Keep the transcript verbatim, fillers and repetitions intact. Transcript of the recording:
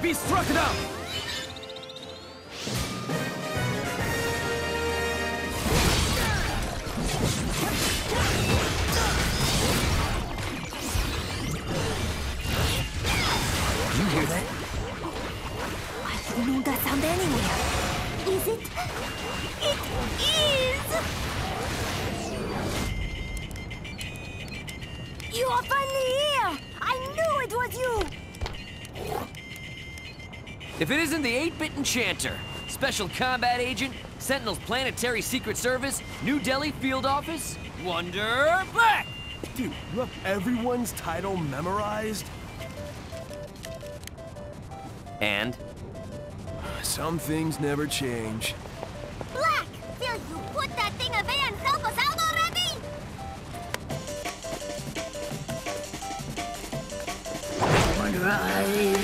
He struck it out! You hear that? I don't know that sound anywhere. Is it? It is! You are finally here! I knew it was you! If it isn't the eight-bit Enchanter, Special Combat Agent, Sentinel's Planetary Secret Service, New Delhi Field Office, Wonder Black! Dude, you have everyone's title memorized? And? Some things never change. Black! Will you put that thing away and help us out already? Wonder Eye.